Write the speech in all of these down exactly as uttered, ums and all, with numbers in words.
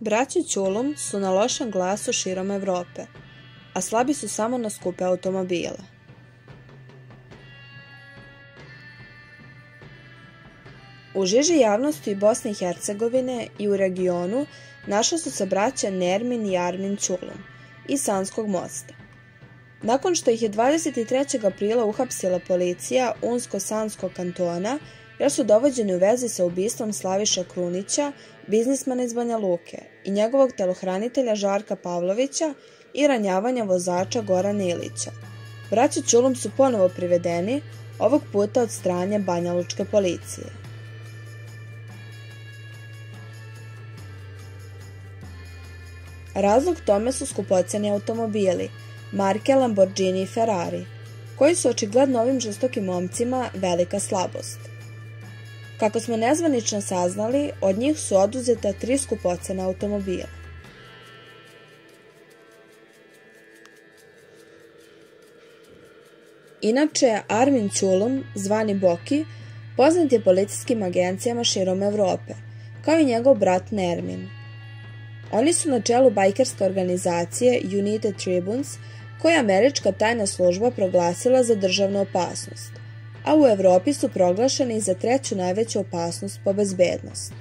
Braća Ćulum su na lošem glasu širom Evrope, a slabi su samo na skupe automobile. U žiži javnosti Bosne i Hercegovine i u regionu našla su se braća Nermin i Armin Ćulum iz Sanskog mosta. Nakon što ih je dvadeset trećeg aprila uhapsila policija Unsko-Sanskog kantona, jer su dovođeni u vezi sa ubistvom Slaviše Krunića, biznismana iz Banja Luke, i njegovog telohranitelja Žarka Pavlovića i ranjavanja vozača Gorana Ilića. Braća Ćulum su ponovo privedeni, ovog puta od strane banjalučke policije. Razlog tome su skupoceni automobili, marke Lamborghini i Ferrari, koji su očigledno ovim žestokim momcima velika slabost. Kako smo nezvanično saznali, od njih su oduzeta tri skupocena automobila. Inače, Armin Ćulum, zvani Boki, poznat je policijskim agencijama širom Evrope, kao i njegov brat Nermin. Oni su na čelu bajkerske organizacije United Tribunes, koju je američka tajna služba proglasila za državnu opasnost, a u Evropi su proglašeni za treću najveću opasnost po bezbednost.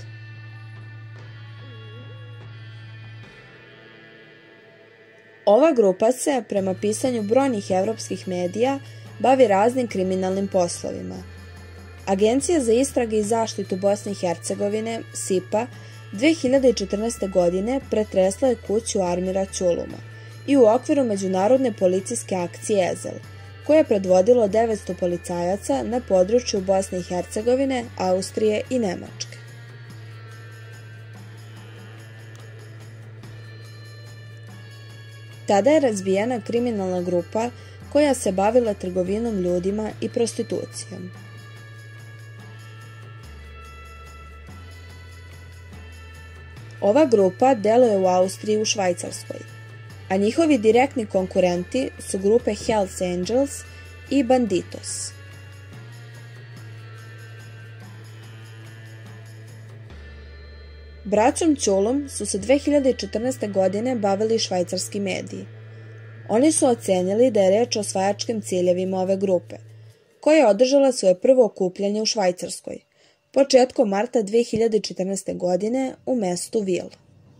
Ova grupa se, prema pisanju brojnih evropskih medija, bavi raznim kriminalnim poslovima. Agencija za istrage i zaštitu Bosne i Hercegovine, S I P A, dve hiljade četrnaeste. godine pretresla je kuću Armira Ćuluma i u okviru međunarodne policijske akcije Ezel, koje je predvodilo devetsto policajaca na području Bosne i Hercegovine, Austrije i Nemačke. Tada je razbijena kriminalna grupa koja se bavila trgovinom ljudima i prostitucijom. Ova grupa deluje u Austriji i u Švajcarskoj, a njihovi direktni konkurenti su grupe Hells Angels i Banditos. Braćom Ćulum su se dve hiljade četrnaeste. godine bavili švajcarski mediji. Oni su ocenili da je reč o osvajačkim ciljevima ove grupe, koja je održala svoje prvo okupljanje u Švajcarskoj, početkom marta dve hiljade četrnaeste. godine u mestu Vil.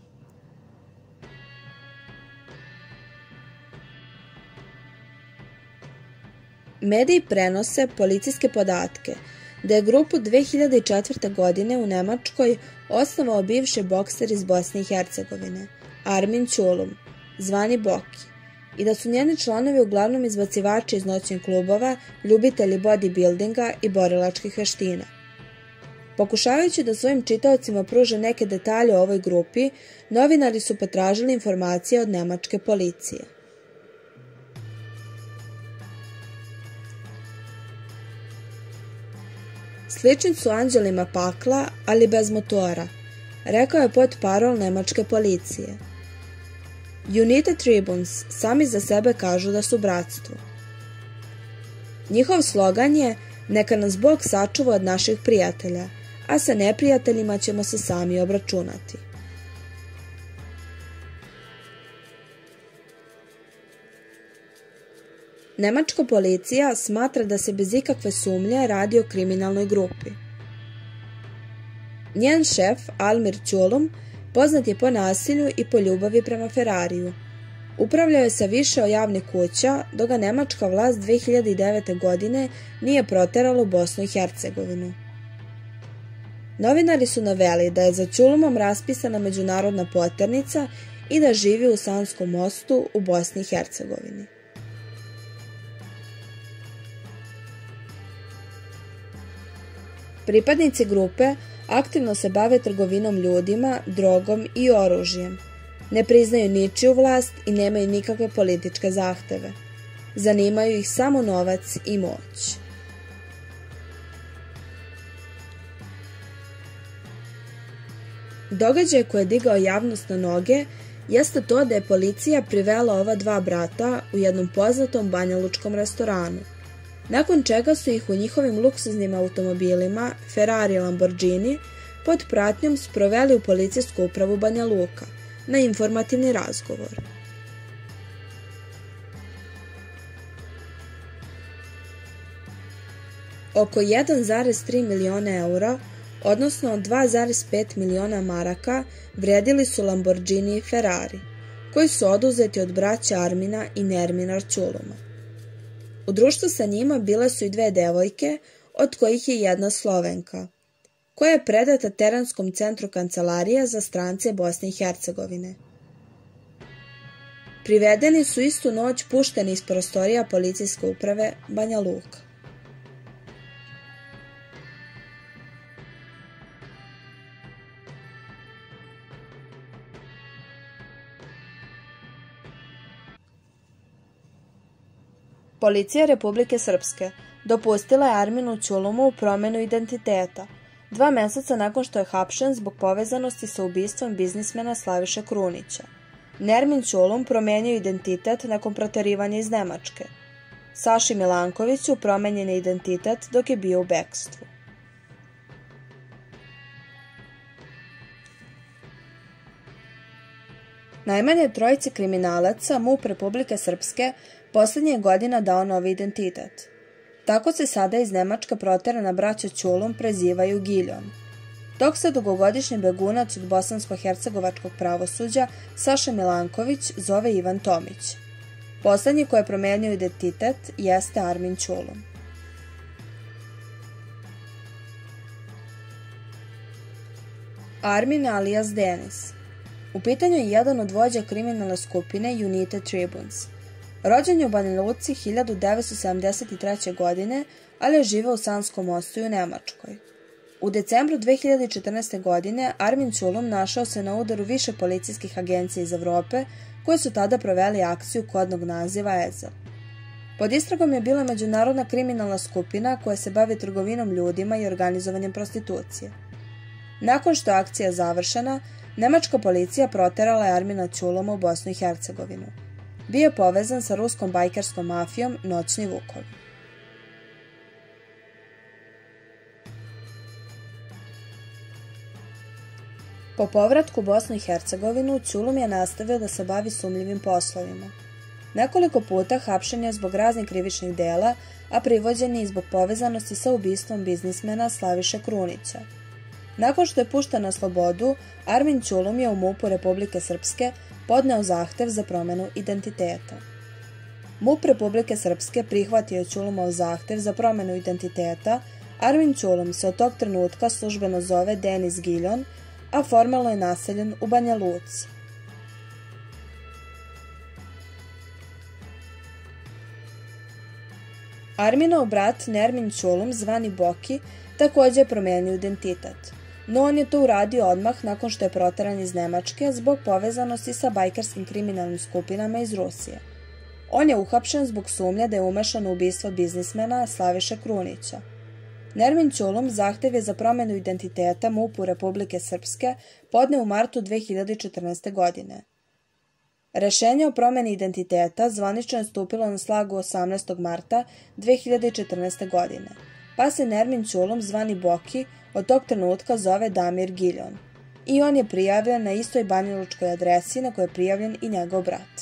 Mediji prenose policijske podatke da je grupu dve hiljade četvrte. godine u Nemačkoj osnovao bivši bokser iz Bosne i Hercegovine, Armin Ćulum, zvani Boki, i da su njeni članovi uglavnom izbacivači iz noćnih klubova, ljubitelji bodybuildinga i borilačkih veština. Pokušavajući da svojim čitaocima pruže neke detalje o ovoj grupi, novinari su potražili informacije od nemačke policije. Slični su anđelima pakla, ali bez motora, rekao je portparol nemačke policije. United Tribunes sami za sebe kažu da su bratstvo. Njihov slogan je "Neka nas Bog sačuva od naših prijatelja, a sa neprijateljima ćemo se sami obračunati." Nemačka policija smatra da se bez ikakve sumnje radi o kriminalnoj grupi. Njen šef, Almir Ćulum, poznat je po nasilju i po ljubavi prema Ferrariju. Upravljao je sa više od javnih kuća, dok ga nemačka vlast dve hiljade devete. godine nije proterala u Bosnu i Hercegovinu. Novinari su naveli da je za Ćulumom raspisana međunarodna poternica i da živi u Sanskom mostu u Bosni i Hercegovini. Pripadnici grupe aktivno se bave trgovinom ljudima, drogom i oružjem. Ne priznaju ničiju vlast i nemaju nikakve političke zahteve. Zanimaju ih samo novac i moć. Događaj koji je digao javnost na noge jeste to da je policija privela ova dva brata u jednom poznatom banjalučkom restoranu, nakon čega su ih u njihovim luksuznim automobilima Ferrari i Lamborghini pod pratnjom sproveli u policijsku upravu Banja Luka, na informativni razgovor. Oko jedan zarez tri miliona eura, odnosno dva zarez pet miliona maraka, vredili su Lamborghini i Ferrari, koji su oduzeti od braća Armina i Nermina Arculuma. U društvu sa njima bile su i dve devojke, od kojih je jedna Slovenka, koja je predata Teranskom centru Kancelarije za strance Bosne i Hercegovine. Privedeni su istu noć pušteni iz prostorija policijske uprave Banja Luka. Policija Republike Srpske dopustila je Arminu Ćulumu promenu identiteta, dva meseca nakon što je hapšen zbog povezanosti sa ubistvom biznismena Slaviše Krunića. Nermin Ćulum promenio identitet nakon proterivanja iz Nemačke. Saši Milankoviću promenjen je identitet dok je bio u bekstvu. Najmanje trojici kriminalaca MUP Republike Srpske poslednje godina dao novi identitet. Tako se sada iz Nemačke proterana braća Ćulum prezivaju Giljon, dok se dugogodišnji begunac od bosansko-hercegovačkog pravosuđa Saša Milanković zove Ivan Tomić. Poslednji koji je promenio identitet jeste Armin Ćulum. Armin alias Denis. U pitanju je jedan od vođa kriminalne skupine United Tribunes. Rođen je u Banja Luci hiljadu devetsto sedamdeset treće. godine, ali je živeo u Sanskom Mostu i u Nemačkoj. U decembru dve hiljade četrnaeste. godine Armin Ćulum našao se na udaru više policijskih agencija iz Evrope koje su tada proveli akciju kodnog naziva Ezel. Pod istragom je bila međunarodna kriminalna skupina koja se bavi trgovinom ljudima i organizovanjem prostitucije. Nakon što je akcija završena, nemačka policija proterala je Armina Ćuluma u Bosnu i Hercegovinu. Bio je povezan sa ruskom bajkerskom mafijom Noćni Vukovi. Po povratku u Bosnu i Hercegovinu, Ćulum je nastavio da se bavi sumnjivim poslovima. Nekoliko puta hapšen je zbog raznih krivičnih dela, a privođen je i zbog povezanosti sa ubistvom biznismena Slaviše Krunića. Nakon što je pušten na slobodu, Armin Ćulum je u MUP-u Republike Srpske podneo zahtev za promenu identiteta. MUP Republike Srpske prihvatio je Ćulumov zahtev za promenu identiteta. Armin Ćulum se od tog trenutka službeno zove Denis Giljon, a formalno je naseljen u Banja Luci. Arminov brat Nermin Ćulum, zvani Boki, također je promenio identitet, no on je to uradio odmah nakon što je proteran iz Nemačke zbog povezanosti sa bajkerskim kriminalnim skupinama iz Rusije. On je uhapšen zbog sumnje da je umešan u ubistvo biznismena Slaviše Krunića. Nermin Ćulum zahtev je za promenu identiteta MUP-u Republike Srpske podneo u martu dve hiljade četrnaeste. godine. Rešenje o promeni identiteta zvanično je stupilo na snagu osamnaestog marta dve hiljade četrnaeste. godine, pa se Nermin Ćulum, zvani Boki, od tog trenutka zove Damir Giljon i on je prijavljen na istoj banjalučkoj adresi na kojoj je prijavljen i njegov brat.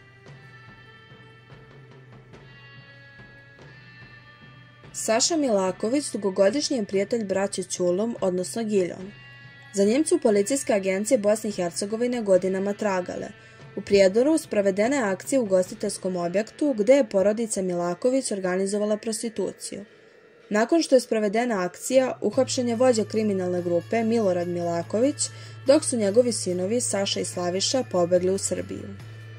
Saša Milaković dugogodišnji je prijatelj braće Ćulum, odnosno Giljon. Za njim su policijske agencije Bosne i Hercegovine godinama tragale. U Prijedoru sprovedena je akcija u ugostiteljskom objektu gde je porodica Milaković organizovala prostituciju. Nakon što je sprovedena akcija, uhapšen je vođa kriminalne grupe Milorad Milaković, dok su njegovi sinovi Saša i Slaviša pobegli u Srbiju.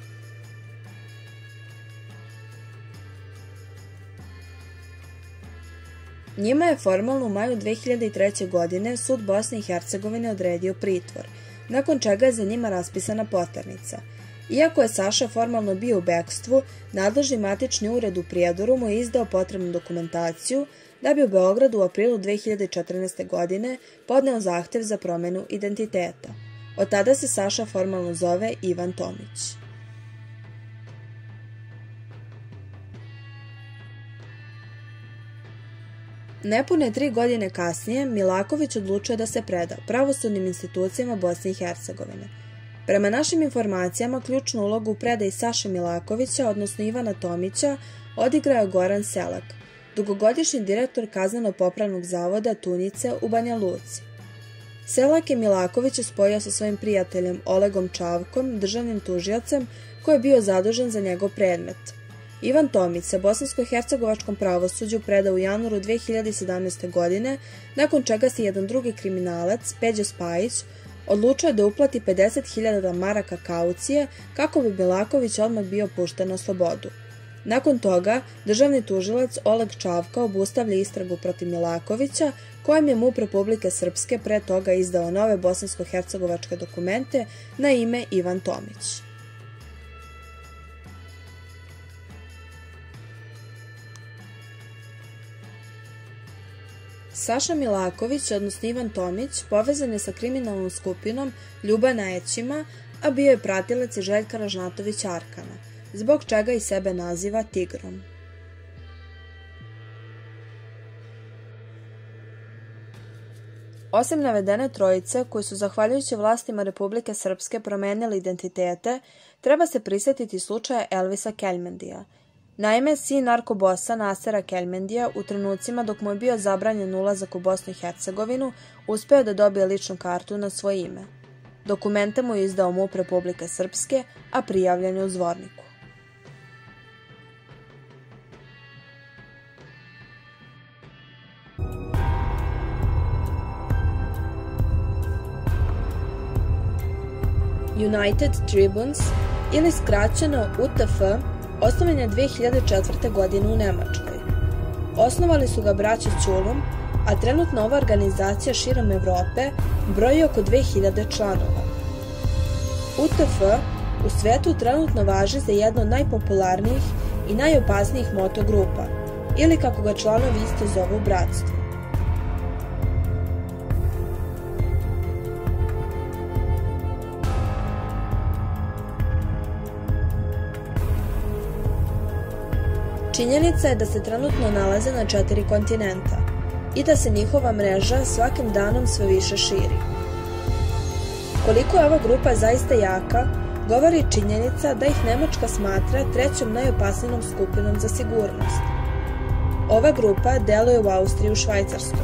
Njima je formalno u maju dve hiljade treće. godine sud Bosne i Hercegovine odredio pritvor, nakon čega je za njima raspisana poternica. Iako je Saša formalno bio u bekstvu, nadležni matični ured u Prijedoru mu je izdao potrebnu dokumentaciju da bi u Beogradu u aprilu dve hiljade četrnaeste. godine podneo zahtev za promenu identiteta. Od tada se Saša formalno zove Ivan Tomić. Nepune tri godine kasnije, Milaković odlučio da se preda pravosudnim institucijama Bosne i Hercegovine. Prema našim informacijama, ključnu ulogu u predaji Saše Milakovića, odnosno Ivana Tomića, odigrao je Goran Selak, dugogodišnji direktor Kazneno-popravnog zavoda Tunjice u Banja Luci. Selak je Milakovića spojio sa svojim prijateljem Olegom Čavkom, državnim tužiocem, koji je bio zadužen za njegov predmet. Ivan Tomić se bosansko-hercegovačkom pravosuđu predao u januaru dve hiljade sedamnaeste. godine, nakon čega se jedan drugi kriminalac, Peđa Spajić, odlučio da uplati pedeset hiljada maraka kaucije kako bi Milaković odmah bio pušten na slobodu. Nakon toga, državni tužilac Oleg Čavka obustavlja istragu protiv Milakovića, kojem je MUP Republike Srpske pre toga izdao nove bosansko-hercegovačke dokumente na ime Ivan Tomić. Saša Milaković, odnosno Ivan Tomić, povezan je sa kriminalnom skupinom Ljubana Ećima, a bio je pratilac i Željka Ražnatovića Arkana, zbog čega i sebe naziva Tigrom. Osim navedene trojice, koji su zahvaljujući vlastima Republike Srpske promenili identitete, treba se prisjetiti slučaja Elvisa Keljmendija. Naime, sin narkobosa Nasera Keljmendija, u trenucima dok mu je bio zabranjen ulazak u Bosnu i Hercegovinu, uspeo da dobije ličnu kartu na svoje ime. Dokumente mu je izdao MUP Republike Srpske, a prijavljen je u Zvorniku. United Tribunes, ili skraćeno U T F, osnovan je dve hiljade četvrte. godine u Nemačkoj. Osnovali su ga braća Ćulum, a trenutno ova organizacija širom Evrope broji oko dve hiljade članova. U T F u svetu trenutno važi za jedno od najpopularnijih i najopasnijih motogrupa, ili kako ga članovi isto zovu bratstvo. Činjenica je da se trenutno nalaze na četiri kontinenta i da se njihova mreža svakim danom sve više širi. Koliko je ova grupa zaista jaka, govori činjenica da ih Nemačka smatra trećom najopasnijom skupinom za sigurnost. Ova grupa deluje u Austriji i u Švajcarskoj.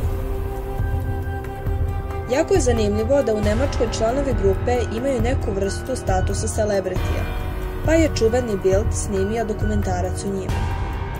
Jako je zanimljivo da u Nemačkoj članovi grupe imaju neku vrstu statusa celebritija, pa je čuveni Bild snimio dokumentarac o njima.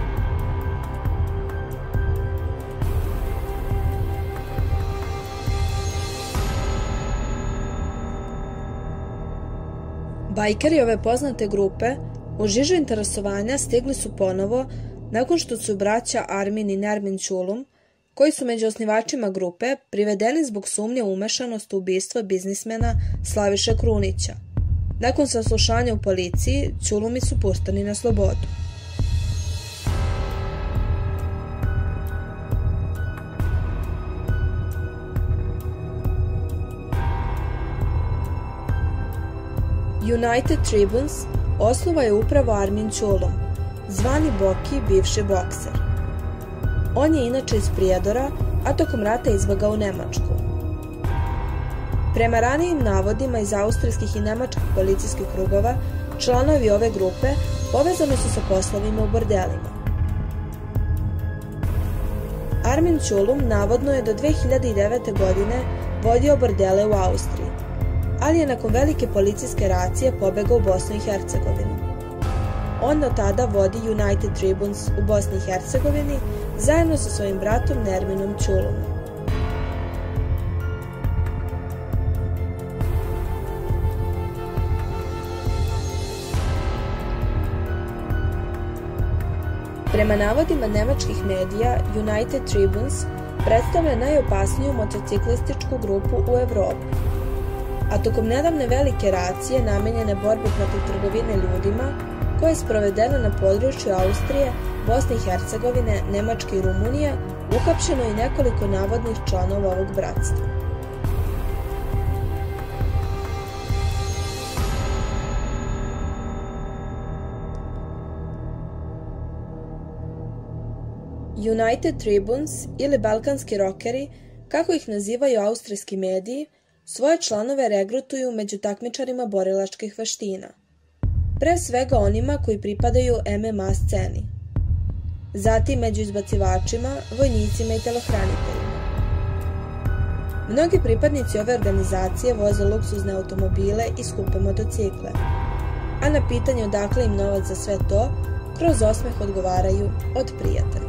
Bajkeri ove poznate grupe u žižu interesovanja stigli su ponovo nakon što su braća Armin i Nermin Ćulum, koji su među osnivačima grupe, privedeni zbog sumnje u umešanost u ubistvo biznismena Slaviše Krunića. Nakon saslušanja u policiji, Ćulumi su pušteni na slobodu. United Tribunes osnova je upravo Armin Ćulum, zvani Boki, bivši bokser. On je inače iz Prijedora, a tokom rata izbegao u Nemačku. Prema ranijim navodima iz austrijskih i nemačkih policijskih krugova, članovi ove grupe povezani su sa poslovima u bordelima. Armin Ćulum navodno je do dve hiljade devete. godine vodio bordele u Austriji, ali je nakon velike policijske racije pobegao u Bosnu i Hercegovinu. On od tada vodi United Tribunes u Bosni i Hercegovini zajedno sa svojim bratom Nerminom Ćulumom. Prema navodima nemačkih medija, United Tribunes predstavlja najopasniju motociklističku grupu u Evropi. A tokom nedavne velike racije namenjene borbi protiv trgovine ljudima, koja je sprovedena na području Austrije, Bosne i Hercegovine, Nemačke i Rumunije, uhapšeno je nekoliko navodnih članova ovog bratstva. United Tribunes ili Balkanski rokeri, kako ih nazivaju austrijski mediji, Svoje članove regrutuju među takmičarima borilačkih veština, pre svega onima koji pripadaju em em a sceni, zatim među izbacivačima, vojnicima i telohraniteljima. Mnogi pripadnici ove organizacije voze luksuzne automobile i skupe motocikle, a na pitanje odakle im novac za sve to, kroz osmeh odgovaraju od prijatelja.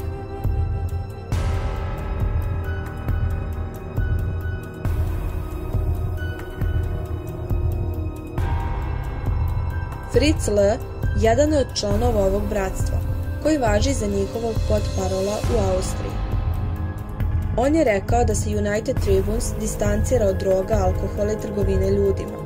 Fritz L. jedan je od članova ovog bratstva, koji važi za njihovog potparola u Austriji. On je rekao da se United Tribunes distancira od droga, alkohola i trgovine ljudima.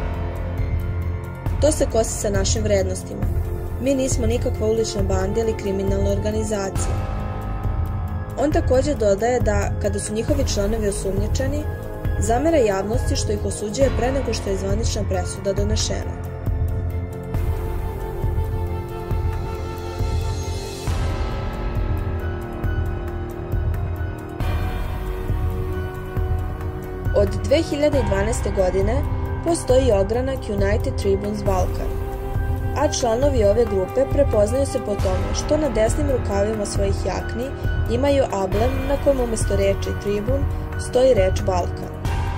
To se kosi sa našim vrednostima. Mi nismo nikakva ulična banda ili kriminalna organizacija. On također dodaje da, kada su njihovi članovi osumnjičeni, zamera javnosti što ih osuđuje pre nego što je zvanična presuda donešena. Od dve hiljade dvanaeste. godine postoji ogranak United Tribunes Balkan, a članovi ove grupe prepoznaju se po tome što na desnim rukavima svojih jakni imaju ablem na kojem umjesto reči Tribun stoji reč Balkan.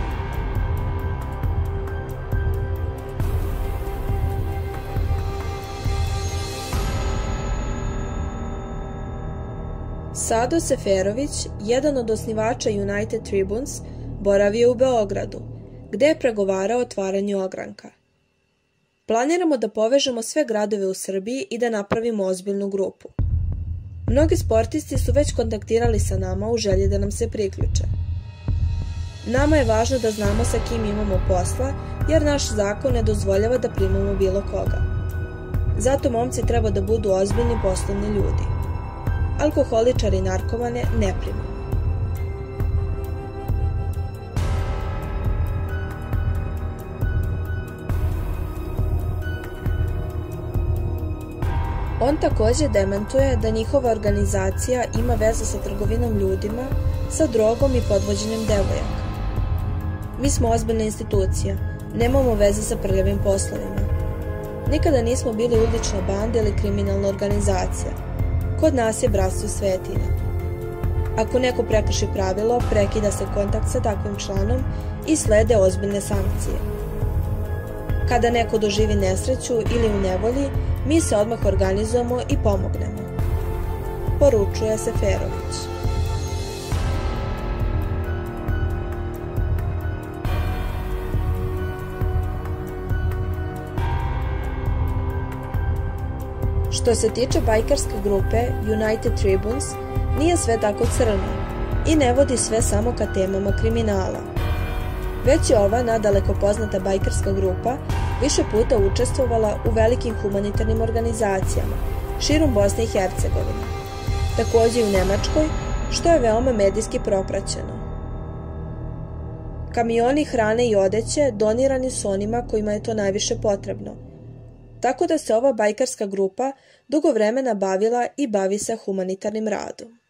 Sado Seferović, jedan od osnivača United Tribunes, boravio u Beogradu, gde je pregovarao o otvaranju ogranka. Planiramo da povežemo sve gradove u Srbiji i da napravimo ozbiljnu grupu. Mnogi sportisti su već kontaktirali sa nama u želji da nam se priključe. Nama je važno da znamo sa kim imamo posla, jer naš zakon ne dozvoljava da primamo bilo koga. Zato momci treba da budu ozbiljni poslovni ljudi. Alkoholičari i narkomane ne primamo. On također demantuje da njihova organizacija ima veze sa trgovinom ljudima, sa drogom i podvođenjem devojaka. Mi smo ozbiljna institucija, nemamo veze sa prljavim poslovima. Nikada nismo bili ulična banda ili kriminalna organizacija. Kod nas je bratstvo svetinja. Ako neko prekrši pravilo, prekida se kontakt sa takvim članom i slede ozbiljne sankcije. Kada neko doživi nesreću ili u nevolji, mi se odmah organizujemo i pomognemo, poručuje Seferović. Što se tiče bajkerske grupe United Tribunes, nije sve tako crno i ne vodi sve samo ka temama kriminala. Već je ova nadaleko poznata bajkerska grupa više puta učestvovala u velikim humanitarnim organizacijama širom Bosne i Hercegovine, također i u Nemačkoj, što je veoma medijski propraćeno. Kamioni hrane i odeće donirani su onima kojima je to najviše potrebno, tako da se ova bajkarska grupa dugo vremena bavila i bavi se humanitarnim radom.